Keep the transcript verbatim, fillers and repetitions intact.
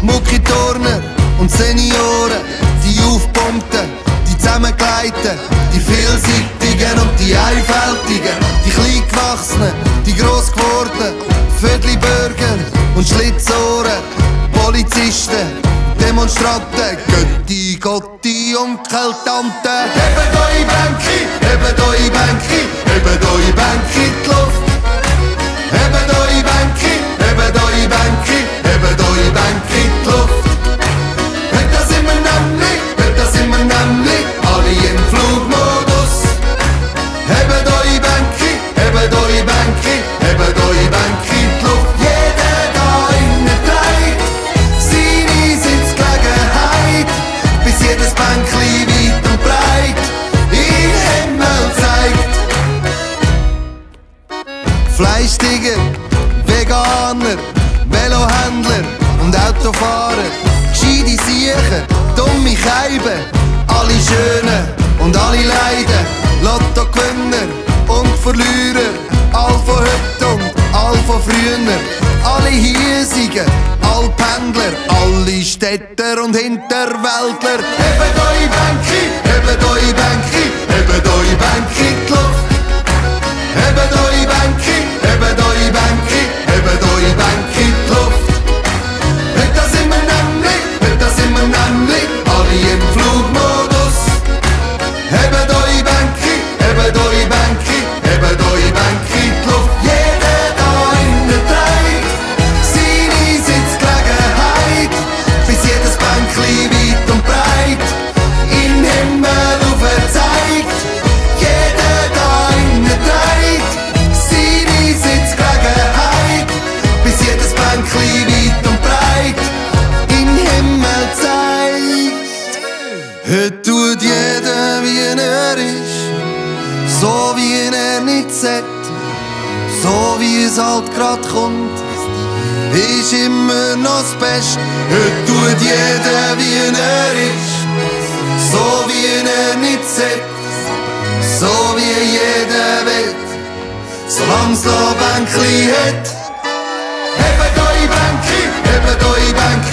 Muckiturner und Senioren, die Aufpumpten, die Zusammengeleiten, die Vielseitigen und die Einfältigen, die Kleingewachsenen, die Grossgewordenen, Viertelbürger und Schlitzohren, Polizisten, Demonstranten, Götti, Gotti und Keltanten. Hebt eure Bänke, hebt eure Bänke, hebt eure Bänke in die Luft. Hebt eure Bänke, hebt eure Bänke, hebt eure Bänke in die Luft. Hey, da sind wir nämlich, hey, da sind wir nämlich alle im Flugmodus. Hebt eure Bänke, hebt eure Bänke, hebt eure Bänke in die Luft. Jeder da innen trägt seine Sitzgelegenheit, bis jedes Bänkli weit und breit in den Himmel zeigt. Fleischtiger, Veganer, Velohändler und Autofahrer, gescheite Siechen, dumme Keiben, alle Schönen und alle Leiden, Lottogewinner und Verlierer, all von heute und all von früher, alle Hiesigen, all Pendler, alle Städter und Hinterwäldler. Hebt eure Bänke, hebt eure Bänke, hebt eure Bänke in die Luft. Hebt eure Bänke, hebt eure Bänke, hebt eure Bänke in die Luft. Hey, da sind wir nämlich, hey, da sind wir nämlich alle im Flugmodus. Hebt eure Bänke, hebt eure Bänke, hebt eure Bänke in die Luft. Jeder da innen trägt seine Sitzgelegenheit, bis jedes Bänkli weit und breit in den Himmel aufzeigt. Jeder da innen trägt seine Sitzgelegenheit, bis jedes Bänkli weit und breit in den Himmel zeigt. Heute tut jeder wie er ist, so wie er nicht sollte, so wie es halt grad kommt, ist immer noch das Beste. Heute tut jeder wie er ist, so wie er nicht sollte, so wie jeder will, solang's noch Bänkli hat. Hebt eure Bänke, hebt eure Bänke,